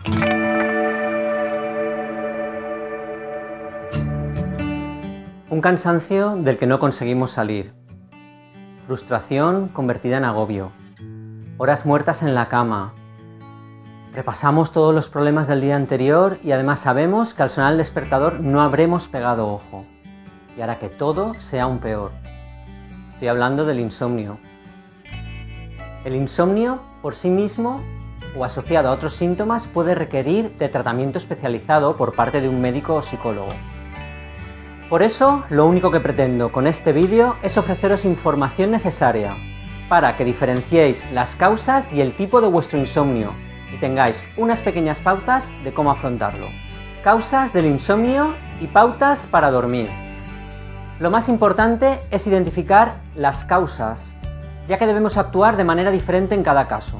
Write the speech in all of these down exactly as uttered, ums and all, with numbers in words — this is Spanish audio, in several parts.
Un cansancio del que no conseguimos salir. Frustración convertida en agobio. Horas muertas en la cama. Repasamos todos los problemas del día anterior y además sabemos que al sonar el despertador no habremos pegado ojo. Y hará que todo sea aún peor. Estoy hablando del insomnio. El insomnio por sí mismo o asociado a otros síntomas puede requerir de tratamiento especializado por parte de un médico o psicólogo. Por eso, lo único que pretendo con este vídeo es ofreceros información necesaria para que diferenciéis las causas y el tipo de vuestro insomnio y tengáis unas pequeñas pautas de cómo afrontarlo. Causas del insomnio y pautas para dormir. Lo más importante es identificar las causas, ya que debemos actuar de manera diferente en cada caso.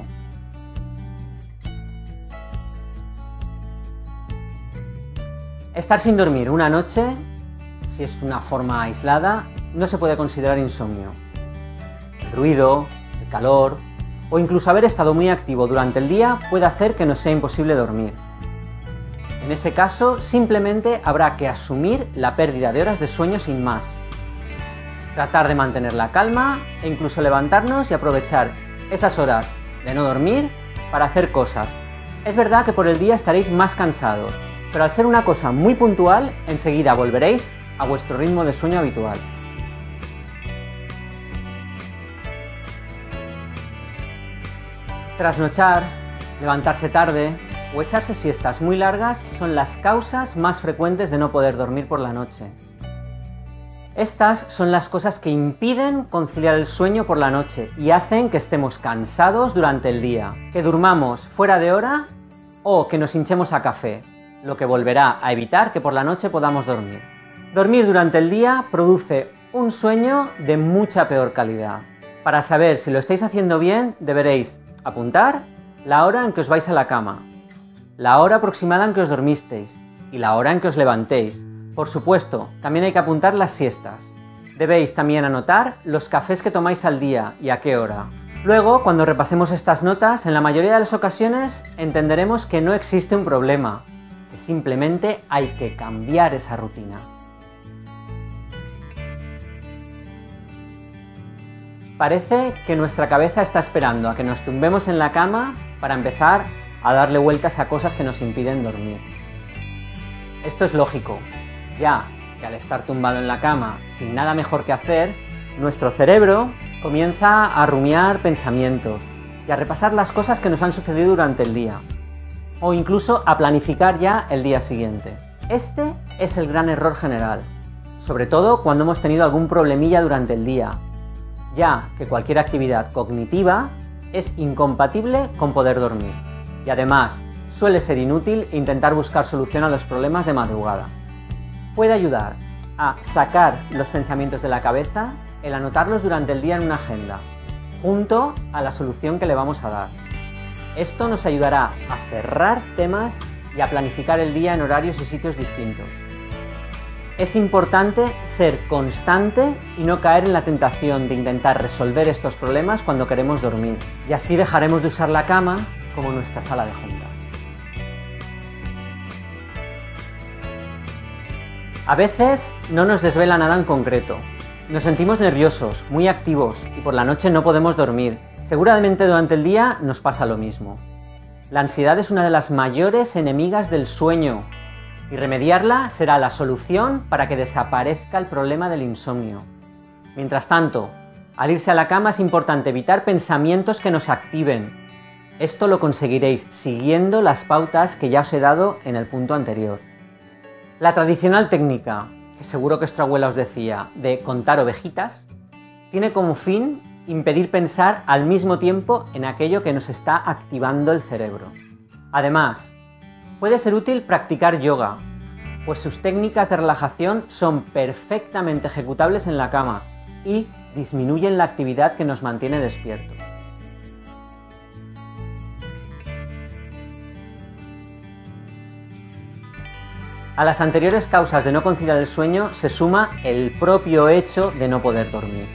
Estar sin dormir una noche, si es una forma aislada, no se puede considerar insomnio. El ruido, el calor o incluso haber estado muy activo durante el día puede hacer que nos sea imposible dormir. En ese caso, simplemente habrá que asumir la pérdida de horas de sueño sin más. Tratar de mantener la calma e incluso levantarnos y aprovechar esas horas de no dormir para hacer cosas. Es verdad que por el día estaréis más cansados, pero al ser una cosa muy puntual, enseguida volveréis a vuestro ritmo de sueño habitual. Trasnochar, levantarse tarde o echarse siestas muy largas son las causas más frecuentes de no poder dormir por la noche. Estas son las cosas que impiden conciliar el sueño por la noche y hacen que estemos cansados durante el día, que durmamos fuera de hora o que nos hinchemos a café, lo que volverá a evitar que por la noche podamos dormir. Dormir durante el día produce un sueño de mucha peor calidad. Para saber si lo estáis haciendo bien, deberéis apuntar la hora en que os vais a la cama, la hora aproximada en que os dormisteis y la hora en que os levantéis. Por supuesto, también hay que apuntar las siestas. Debéis también anotar los cafés que tomáis al día y a qué hora. Luego, cuando repasemos estas notas, en la mayoría de las ocasiones entenderemos que no existe un problema, que simplemente hay que cambiar esa rutina. Parece que nuestra cabeza está esperando a que nos tumbemos en la cama para empezar a darle vueltas a cosas que nos impiden dormir. Esto es lógico, ya que al estar tumbado en la cama sin nada mejor que hacer, nuestro cerebro comienza a rumiar pensamientos y a repasar las cosas que nos han sucedido durante el día, o incluso a planificar ya el día siguiente. Este es el gran error general, sobre todo cuando hemos tenido algún problemilla durante el día, ya que cualquier actividad cognitiva es incompatible con poder dormir y además suele ser inútil intentar buscar solución a los problemas de madrugada. Puede ayudar a sacar los pensamientos de la cabeza el anotarlos durante el día en una agenda, junto a la solución que le vamos a dar. Esto nos ayudará a cerrar temas y a planificar el día en horarios y sitios distintos. Es importante ser constante y no caer en la tentación de intentar resolver estos problemas cuando queremos dormir, y así dejaremos de usar la cama como nuestra sala de juntas. A veces no nos desvela nada en concreto. Nos sentimos nerviosos, muy activos y por la noche no podemos dormir. Seguramente durante el día nos pasa lo mismo. La ansiedad es una de las mayores enemigas del sueño y remediarla será la solución para que desaparezca el problema del insomnio. Mientras tanto, al irse a la cama es importante evitar pensamientos que nos activen. Esto lo conseguiréis siguiendo las pautas que ya os he dado en el punto anterior. La tradicional técnica, que seguro que vuestra abuela os decía, de contar ovejitas, tiene como fin impedir pensar al mismo tiempo en aquello que nos está activando el cerebro. Además, puede ser útil practicar yoga, pues sus técnicas de relajación son perfectamente ejecutables en la cama y disminuyen la actividad que nos mantiene despiertos. A las anteriores causas de no conciliar el sueño se suma el propio hecho de no poder dormir.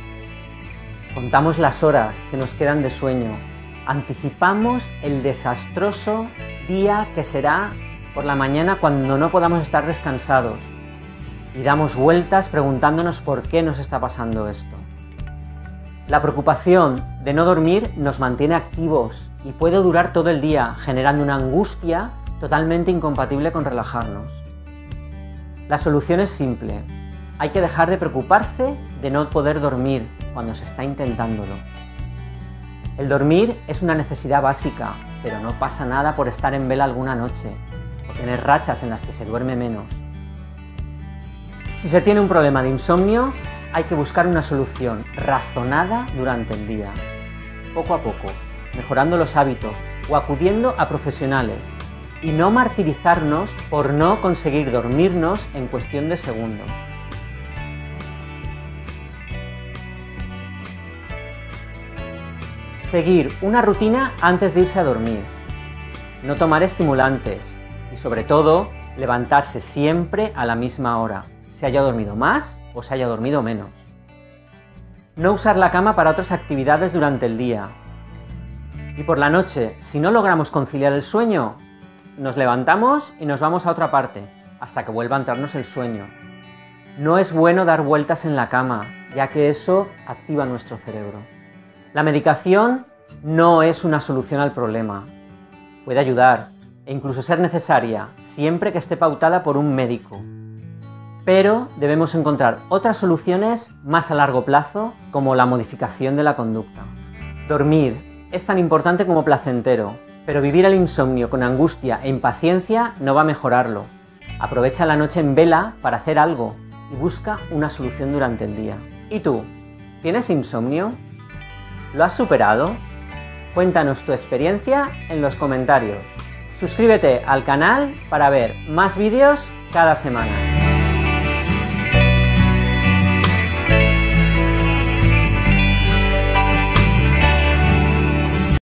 Contamos las horas que nos quedan de sueño, anticipamos el desastroso día que será por la mañana cuando no podamos estar descansados y damos vueltas preguntándonos por qué nos está pasando esto. La preocupación de no dormir nos mantiene activos y puede durar todo el día, generando una angustia totalmente incompatible con relajarnos. La solución es simple. Hay que dejar de preocuparse de no poder dormir cuando se está intentándolo. El dormir es una necesidad básica, pero no pasa nada por estar en vela alguna noche o tener rachas en las que se duerme menos. Si se tiene un problema de insomnio, hay que buscar una solución razonada durante el día, poco a poco, mejorando los hábitos o acudiendo a profesionales, y no martirizarnos por no conseguir dormirnos en cuestión de segundos. Seguir una rutina antes de irse a dormir. No tomar estimulantes y, sobre todo, levantarse siempre a la misma hora, se haya dormido más o se haya dormido menos. No usar la cama para otras actividades durante el día. Y por la noche, si no logramos conciliar el sueño, nos levantamos y nos vamos a otra parte, hasta que vuelva a entrarnos el sueño. No es bueno dar vueltas en la cama, ya que eso activa nuestro cerebro. La medicación no es una solución al problema. Puede ayudar e incluso ser necesaria, siempre que esté pautada por un médico. Pero debemos encontrar otras soluciones más a largo plazo, como la modificación de la conducta. Dormir es tan importante como placentero, pero vivir el insomnio con angustia e impaciencia no va a mejorarlo. Aprovecha la noche en vela para hacer algo y busca una solución durante el día. ¿Y tú? ¿Tienes insomnio? ¿Lo has superado? Cuéntanos tu experiencia en los comentarios. Suscríbete al canal para ver más vídeos cada semana.